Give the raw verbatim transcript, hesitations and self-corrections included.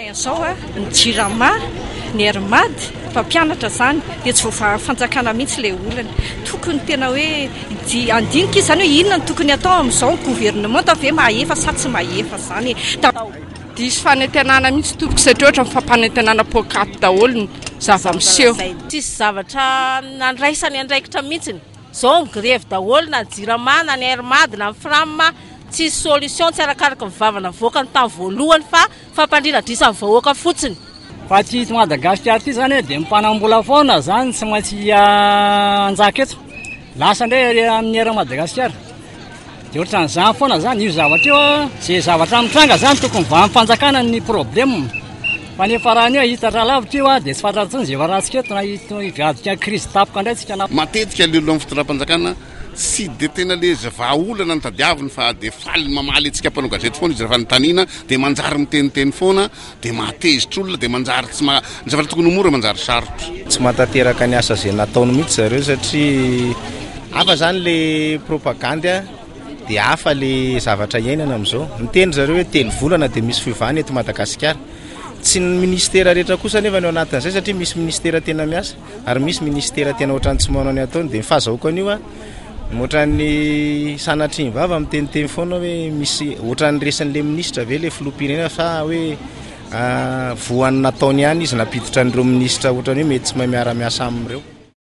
Zao a ny jirama ny hermady mpampianatra zany dia tsy voafanjakana mihitsy ilay olana tokony tena hoe andinika izy zany hoe inona no tokony atao amin'izao ny gouvernement ve mahefa sa tsy mahefa zany diso fanantenana mihitsy tompoko satria ohatra mifampanantenana pokaty daholo zava-miseho tsisy zavatra nandraisany andraikitra mihitsiny zao ny grève daholo na jirama na ny hermady na ny frama tsisy solution tsy arakaraka mivavana voaka ny tamin'ny voalohany fa fampandrina drisa ny vahoaka fotsiny fa tsy Madagasikara ty zany dia mpanambola foana zany tsy maintsy anjaka eto lasa ndray amin'ny era Madagasikara dia ohatran'izany foana zany io zavatra io zay zavatra mitranga zany tokony va fanjakana ny problème fa nefa raha ny hoe hitatra lavitra io dia tsy fantatra intsony zay varatsika eto na higadika crise tapoka indray tsika matetika lelo amin'ny fitondram-panjakana sy de tena le vahaolana ny tadiaviny fa de faly mamaly antsika mpanao gazety foana izy rehefa nytanina dia manjary miteniteny foana dia mahatezitra olona dia manjary tsy ma ny zavatra tokony mora manjary sarotra tsy matateraka ny asa zay nataony mihitsy zareo satria hafa zany le propaganda dia hafa le zavatra iainana amin'izao miteny zareo hoe telo volana dia misy fiovana eto Madagasikara tsy ny ministera rehetra kosa nefa ny ao anatin'izay satria misy ministera tena miasa ary misy ministera tena ohatran'ny tsy manao ny ataony dia mifahazahoaka an'io a ohatran'ny sanatry ny vava miteniteny foana hoe misy ohatran'ny resan'le ministra ve le filoham-pirenena fa hoe voany nataony ihany izy napiditra an'ireo ministra ohatran'ny hoe mety tsy mahay miara-miasa amin'ireo